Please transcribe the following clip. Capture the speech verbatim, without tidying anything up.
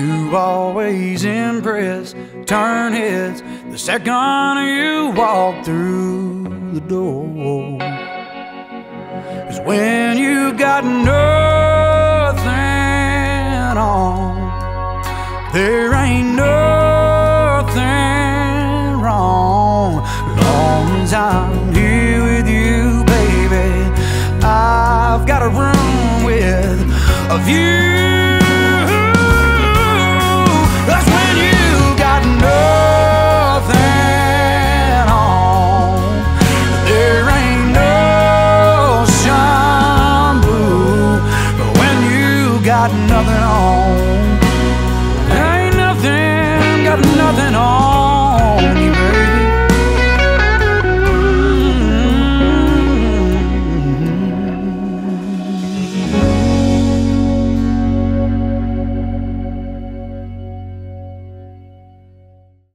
You always impress, turn heads the second you walk through the door. 'Cause when you got nothing on, there ain't nothing wrong. Long as I'm here with you, baby, I've got a room with a view.